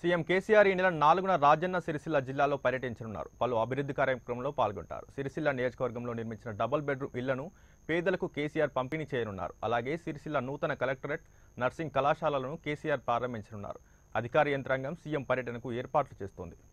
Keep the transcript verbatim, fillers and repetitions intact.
CM KCR ఈ నెల నాలుగున రాజన్న సిరిసిల్ల జిల్లాలో పర్యటించనున్నారు. పలు అభివృద్ధి కార్యక్రమంలో పాల్గొంటారు. సిరిసిల్ల నియోజకవర్గంలో నిర్మించిన డబుల్ బెడ్రూమ్ ఇళ్లను పేదలకు కేసీఆర్ పంపిణీ చేయనున్నారు. అలాగే సిరిసిల్ల నూతన కలెక్టరేట్, నర్సింగ్ కళాశాలలను కేసీఆర్ ప్రారంభించనున్నారు. అధికార యంత్రాంగం సీఎం పర్యటనకు ఏర్పాట్లు చేస్తోంది.